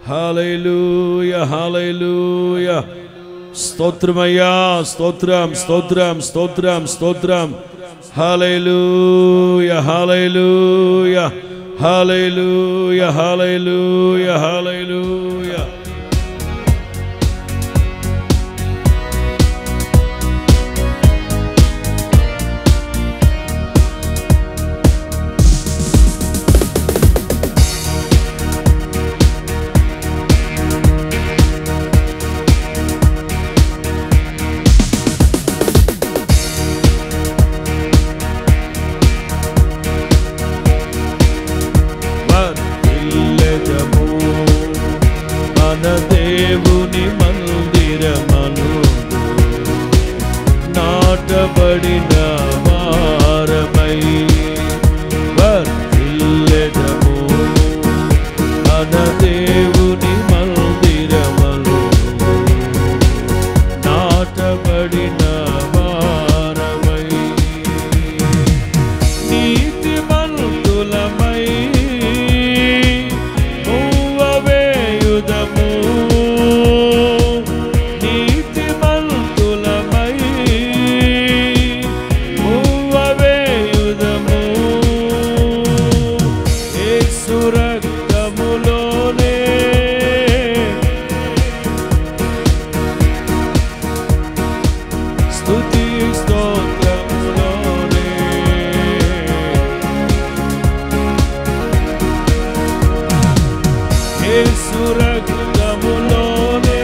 హల్లెలూయా హల్లెలూయా. స్తోత్రమయ్యా, స్తోత్రం స్తోత్రం స్తోత్రం స్తోత్రం. హల్లెలూయా హల్లెలూయా హల్లెలూయా హల్లెలూయా హల్లెలూయా. మన దేవుని మందిరమను నాటబడిన వారమై వర్ధిల్లెదము. మన దేవుని మందిరమను నాటబడిన వారమై నీతిమంతులమై రక్తములోనే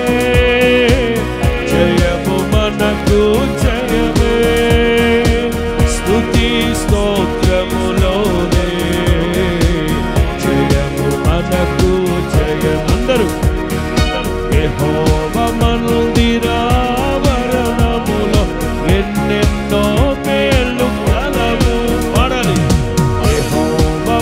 జయము మనకు జయమే. స్తుతి స్తోత్రములోనే జయము మనకు జయం. అందరూ యెహోవా మందిరావరణములో ఎన్నెన్నో మేలు కలవు. పాడాలి. యెహోవా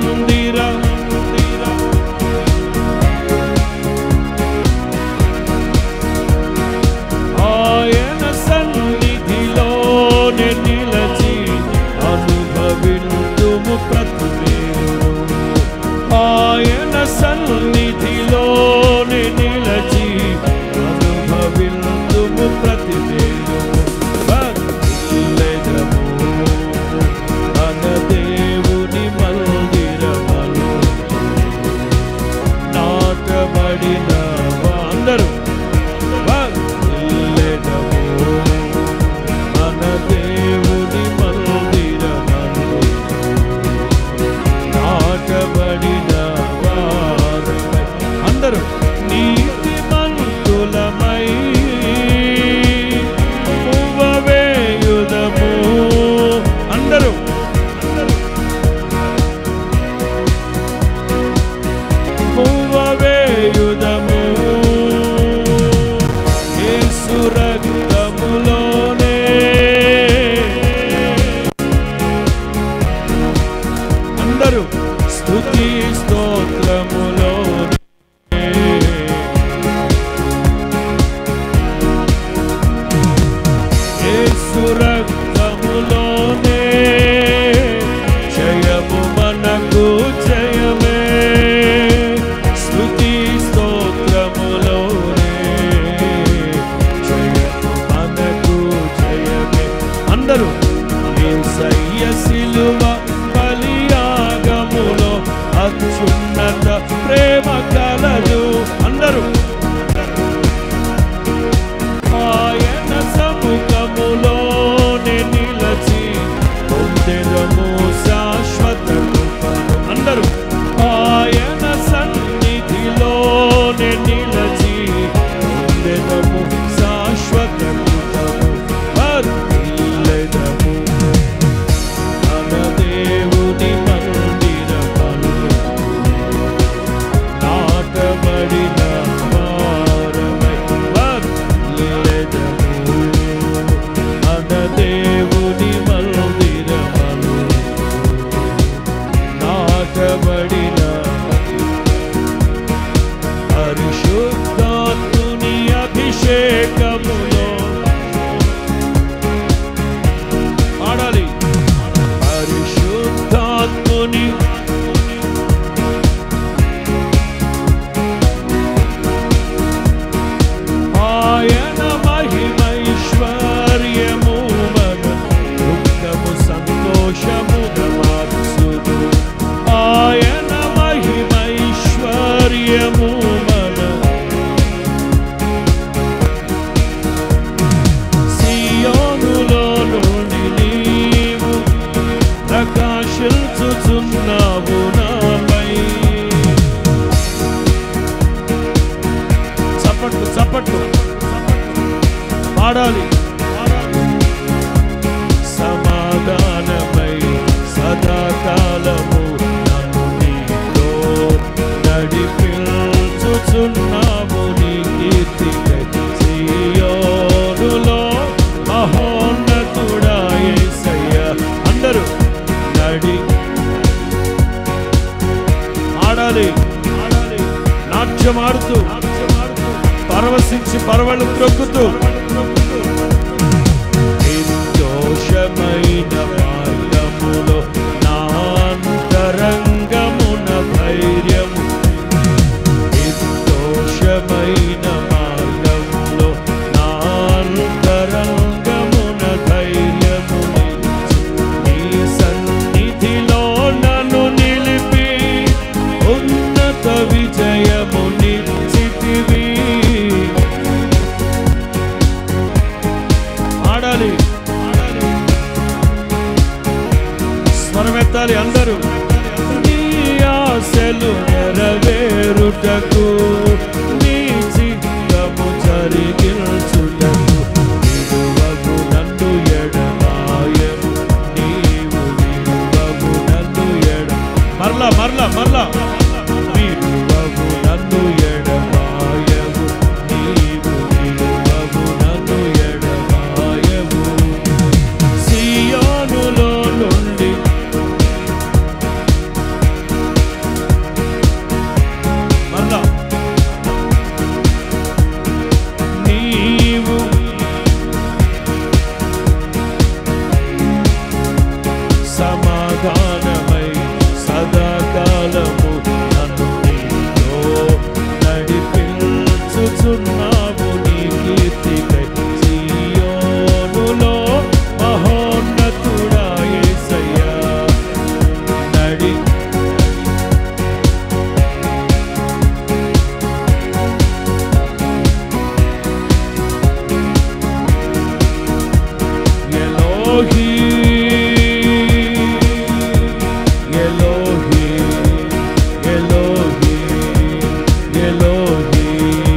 ఆయన సన్నిధిలోనే నిలచి అనుభవింతుము ప్రతి మేలు. ఆయన సన్నిధిలోనే నిలచి అనుభవింతుము ప్రతి మేలు. వర్ధిల్లెదము మన దేవుని మందిరములో నాటబడిన అందరూ మన దేవుని మందిరములో నాటబడిన వారమై. అందరూ నీతిమంతులమై వేయుదము. అందరూ వేయుదము. యేసు రక్తములోనే అందరూ స్తుతి స్తోత్రములోనే పాడాలి. సమాధానమై సదాకాలము నన్ను నీలో నడిపించుచున్నావు నీ కీర్తికై. సియోనులో మహోన్నతుడా యేసయ్యా. అందరూ ఆడాలి, నాట్యమాడుతూ పరవశించి పరవళ్ళు త్రొక్కుతూ నిర్దోషమైన మార్గములో నా అంతరంగమున ధైర్యము. నిర్దోషమైన మార్గములో నా అంతరంగమున ధైర్యము. నీ సన్నిధిలో నన్ను నిలిపి ఉన్నత విజయము నిశ్చితివి. ఆడాలి, స్వరమెత్తాలి అందరూ. నీ ఆశలు నెరవేరుటకు నీ చిత్తము జరిగించుటకు విడువగు నన్ను ఎడబాయము. నీవు విడువగు నన్ను మరలా మరలా మరలా విడువగు నన్ను ఎడబాయము. నీవు విడువగు నన్ను ఎడబాయము. సియోనులో నుండి మరలా నీవు సమాధానమై సదాకాలము నన్ను నీలో నడిపించుచున్నావు నీ కీర్తికై. సియోనులో మహోన్నతుడా యేసయ్యా. ఎలోహీ ఎలోహీ ఎలోహీ ఎలోహీ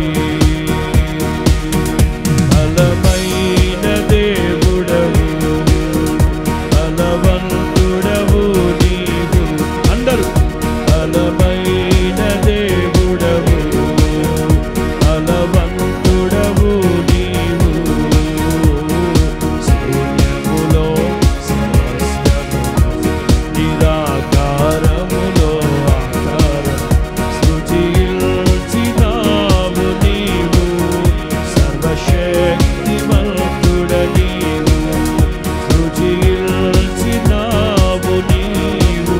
బలమైన దేవుడవు బలవంతుడవు నీవు. అందరూ బలమైన దేవుడవు బలవంతుడవు నీవు. శూన్యములో సమస్తము నిరాకారములో ఆకారం సృజించినావు నీవు. సర్వశక్తిమంతుడ నీవు సృజించినావు నీవు.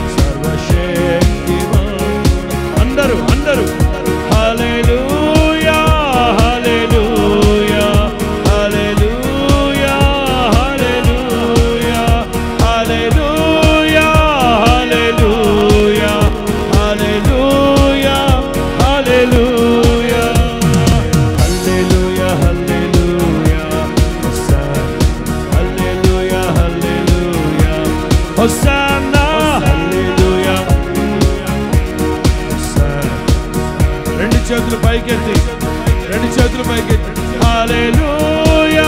సర్వశక్తిమంతుడ. అందరూ అందరూ హల్లెలూయా హల్లెలూయా హల్లెలూయా హల్లెలూయా హల్లెలూయా హల్లెలూయా హల్లెలూయా హల్లెలూయా హల్లెలూయా హల్లెలూయా హల్లెలూయా హల్లెలూయా హోసన్నా హల్లెలూయా. రెండు చేతులు పైకెత్తి, రెండు చేతులు పైకెత్తి. హల్లెలూయా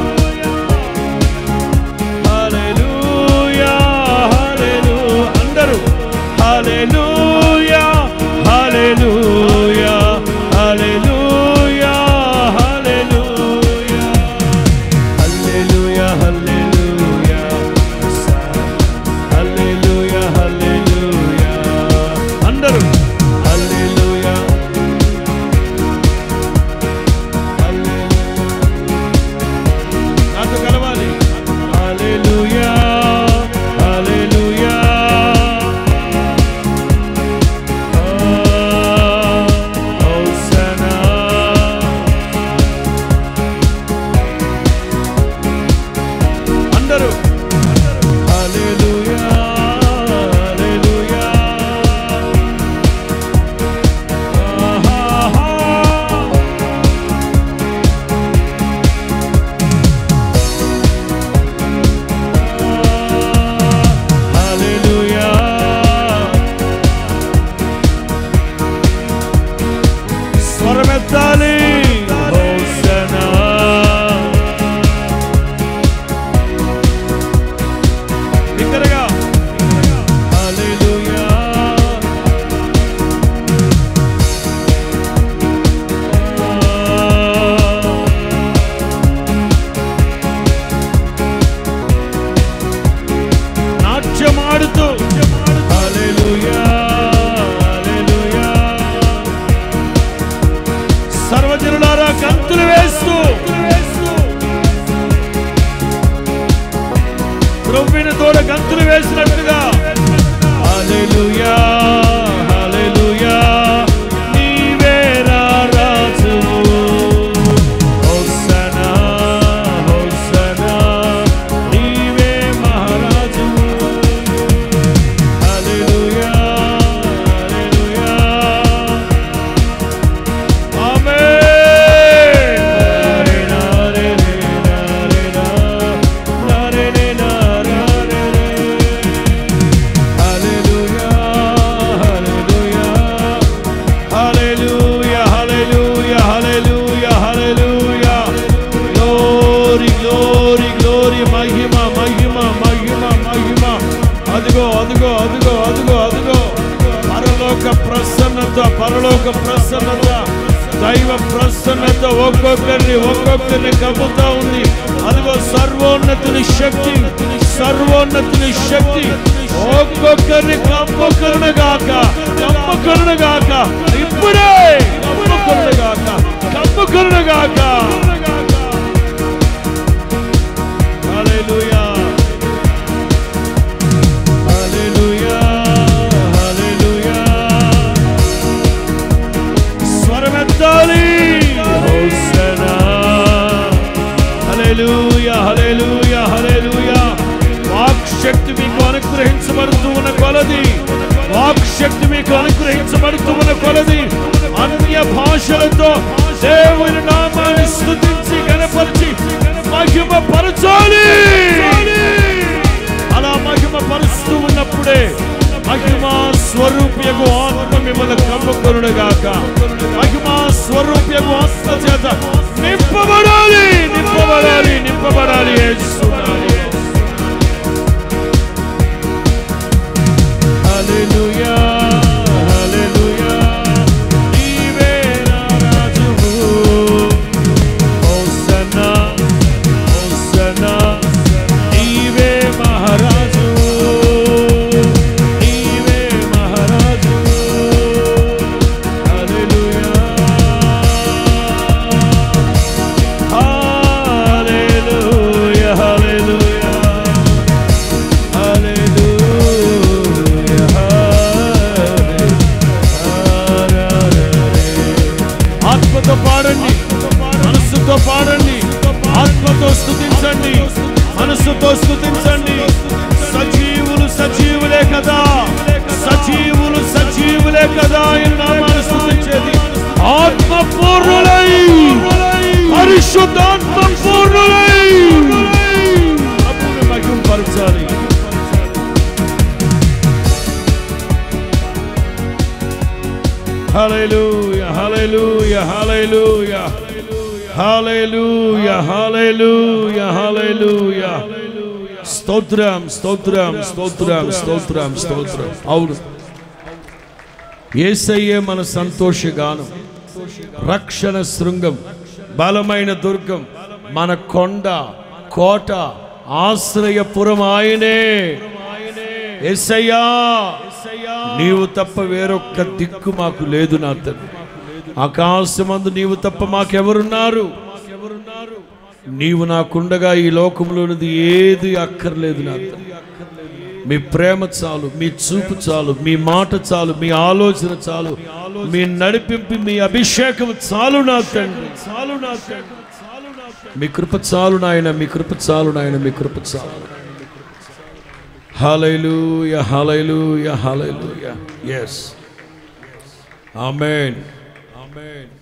హల్లెలూయా హల్లెలూయా. అందరూ హల్లెలూయా హల్లెలూయా హల్లెలూయా హల్లెలూయా హల్లెలూయా హల్లెలూయా హల్లెలూయా హల్లెలూయా. అందరూ హల్లెలూయా నాతో కలవాలి. హల్లెలూయా హల్లెలూయా ప్రసన్నత, దైవ ప్రసన్నత ఒక్కొక్కరిని కప్పుతా ఉంది. అదిగో సర్వోన్నతుని శక్తి ఒక్కొక్కరిని కప్పుకొనుగాక, ఇప్పుడే కప్పుకొనుగాక. హల్లెలూయా, హల్లెలూయా, హల్లెలూయా. స్వరమెత్తాలి, హోసన్నా. హల్లెలూయా, హల్లెలూయా, హల్లెలూయా. వాక్శక్తి మీకు అనుగ్రహించబడుతూ ఉన్న కొలది అన్య భాషలతో దేవుని నామాన్ని స్తుతించి గణపరిచి మహిమపరచాలి. అలా మహిమపరుస్తూ ఉన్నప్పుడే మహిమా స్వరూప్యకు ఆత్మ మిమ్మల్ని కమ్ముకొనుగాక. మహిమా స్వరూప్యకు ఆత్మ చేత నింపబడాలి. హల్లెలూయా, హల్లెలూయా. నీవే నా రాజువు, హోసన్నా, హోసన్నా. నీవే మహారాజు, నీవే మహారాజు. హల్లెలూయా, హల్లెలూయా, హల్లెలూయా, హల్లెలూయా. ఆత్మతో పాడండి, మనస్సుతో పాడండి, ఆత్మతో స్తుతించండి, మనస్సుతో స్తుతించండి. సజీవులే కదా ఆయన నామాన్ని స్తుతించేది. ఆత్మ పూర్ణులై, పరిశుద్ధాత్మ పూర్ణులై ప్రభువుని మహిమపరచాలి. హల్లెలూయా, హల్లెలూయా, హల్లెలూయా, హల్లెలూయా, హల్లెలూయా, హల్లెలూయా. స్తోత్రం, స్తోత్రం, స్తోత్రం, స్తోత్రం, స్తోత్రం. అవును, యేసయ్యే మన సంతోషగానం, రక్షణ శృంగం, బలమైన దుర్గం, మన కొండ, కోట, ఆశ్రయపురం ఆయనే. యేసయ్యా, నీవు తప్ప వేరొక్క దిక్కు మాకు లేదు నా తండ్రి. ఆకాశమందు నీవు తప్ప మాకెవరున్నారు? నీవు నాకుండగా ఈ లోకంలోనిది ఏది అక్కర్లేదు నా తండ్రి. మీ ప్రేమ చాలు, మీ చూపు చాలు, మీ మాట చాలు, మీ ఆలోచన చాలు, మీ నడిపింపు, మీ అభిషేకం చాలు నా తండ్రి. మీ కృప చాలు నాయన, మీ కృప చాలు నాయన, మీ కృప చాలు. హల్లెలూయా, హల్లెలూయా, హల్లెలూయా. yes, amen.